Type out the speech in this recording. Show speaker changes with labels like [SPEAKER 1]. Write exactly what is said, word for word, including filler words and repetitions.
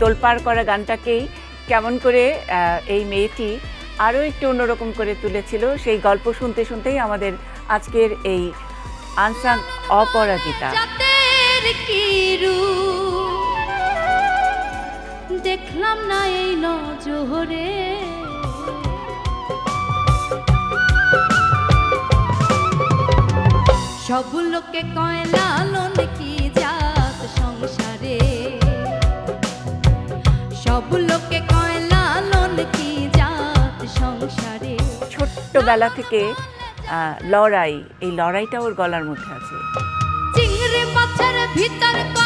[SPEAKER 1] তোলপাড় করা গানটাকেই কেমন করে এই মেয়েটি আরও একটু অন্যরকম করে তুলেছিল, সেই গল্প শুনতে শুনতেই আমাদের আজকের এই আনসাং অপরাজিতা।
[SPEAKER 2] দেখলাম না এই নজরে, সব লোকে কয় লালন কি জাত সংসারে, সব লোকে কয় লালন কি জাত সংসারে।
[SPEAKER 1] ছোট্টবেলা থেকে লড়াই, এই লড়াইটা ওর গলার মধ্যে আছে।
[SPEAKER 2] চিংড়ি মাছের ভিতর